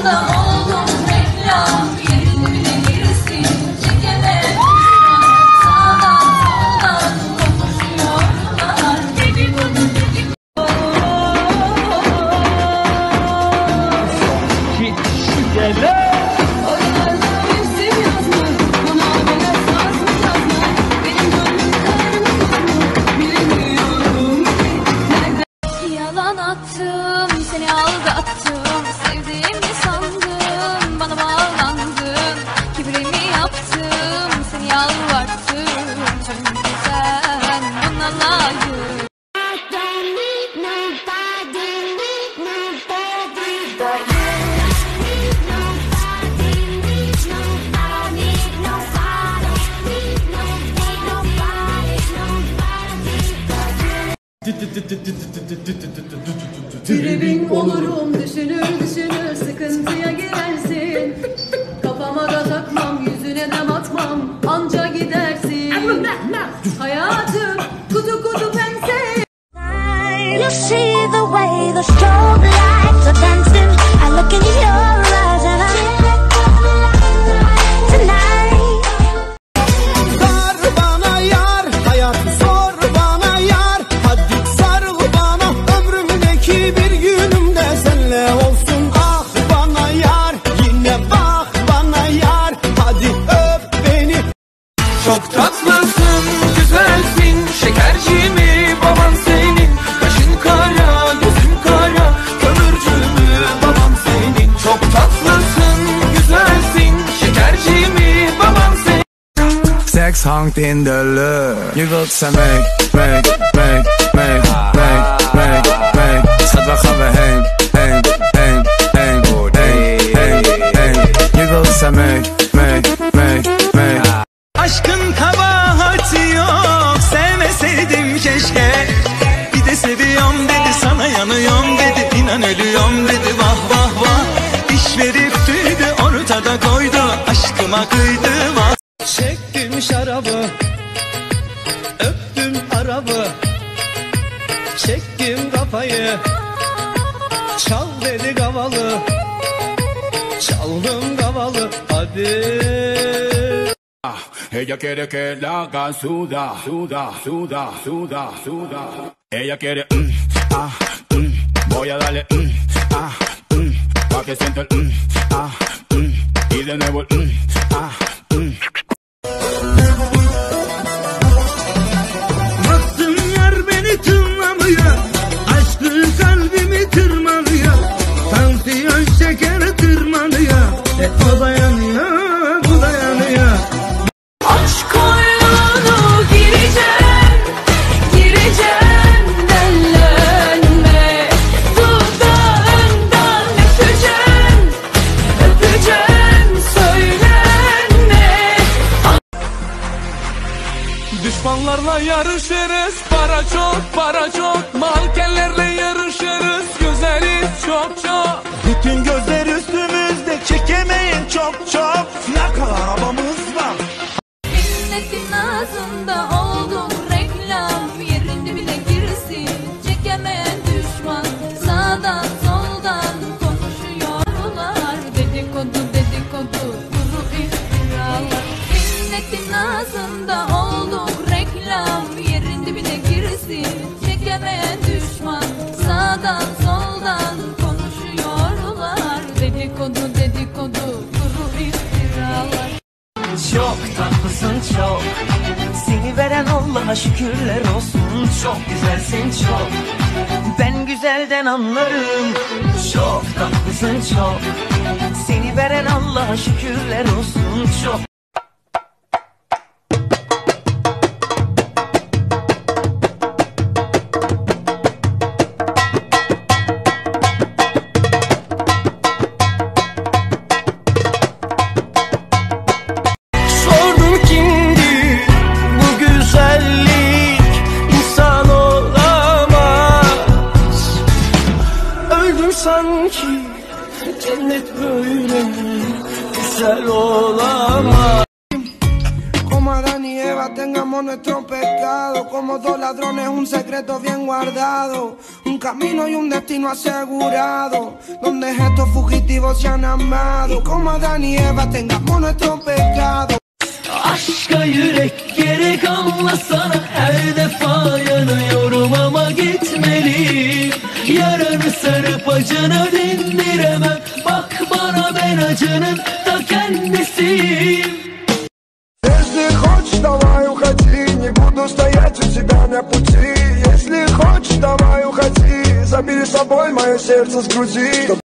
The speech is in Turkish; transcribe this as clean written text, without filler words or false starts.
ağzında oldum reklam. Yerin dibine girsin çekemem. Sağdan soldan konuşuyorlar. Dedikodu dedikodu. Oynarsam seviyoruz mu? Bana böyle sarsın yazma. Benim gönlüm karnım bilmiyorum. Nerede? Yalan attım, seni aldattım. Sevdiğimi sandım, bana bağlandın. Kibrimi yaptım, seni yalvarttım. Çünkü sen buna layık. Tribin olurum düşünür düşünür sıkıntıya girersin. Kafama da takmam yüzüne de batmam anca gidersin. Hayatım kutu kutu pense. You see the way the strobe lights are dancing. I look in your eyes and I tonight. Sar bana yar, hayat sor bana yar. Hadi sarıl bana, ömrümdeki bir günümde senle olsun. Ah bana yar, yine bak bana yar. Hadi öp beni. Çok tatlısın, güzelsin, şekercimi baban senin. Kaşın kara, gözün kara, kömürcümü babam senin. Çok tatlısın, güzelsin, şekercimi baban senin. Sex honked in the lucht. Nu wilt zij mee. Schat, waar gaan we heen? Nu wilt zij mee. Aşkın kabahati yok, sevmeseydim keşke. Bir de seviyorum dedi, sana yanıyorum dedi. İnan ölüyorum dedi, vah vah vah. İş verip tüydü, ortada koydu, aşkıma kıydı vah. Çektim şarabı, öptüm arabı. Çektim kafayı, çal dedi gavalı. Çaldım gavalı, hadi. Ella quiere que la haga suda. Ella quiere voy a darle pa' que sienta el y de nuevo el Baktım yar beni tırmanıyor, aşkın kalbimi tırmanıyor. Tansiyon şeker tırmanıyor, o dayanıyor, bu dayanıyor. Aşk koynuna gireceğim, dellenme. Dudağından öpeceğim, söylenme. Düşmanlarla yarışırız, para çok. Mankenlerle yarışırız, güzeliz çok. Bütün gözler üstümüzde, çekemeyin çok. Ne kadar arabamız var. Milletin ağzında oldum reklam. Yerin dibine girsin çekemeyen düşman. Sağdan soldan konuşuyorlar. Dedikodu kuru iftiralar. Milletin ağzında oldum reklam. Yerin dibine girsin çekemeyen düşman. Sağdan soldan konuşuyorlar. Dedikodu kuru iftiralar. Çok tatlısın çok. Seni veren Allah'a şükürler olsun. Çok güzelsin çok. Ben güzelden anlarım. Çok tatlısın çok. Seni veren Allah'a şükürler olsun. Çok. Sordum kimdi bu güzellik, insan olamaz. Öldüm sanki, cennet böyle güzel olamaz. Como Adán y Eva tengamos nuestro pecado. Como dos ladrones un secreto bien guardado. Un camino y un destino asegurado, donde estos fugitivos se han amado. Y como Adán y Eva tengamos nuestro pecado. Aşka yürek gerek anlasana, her defa yanıyorum ama gitmeliyim. Yaranı sarıp acını dindiremem, bak bana ben acının ta kendisiyim. Если хочешь, давай уходи, не буду стоять у тебя на пути. Если хочешь, давай уходи, забери с собой мое сердце с груди.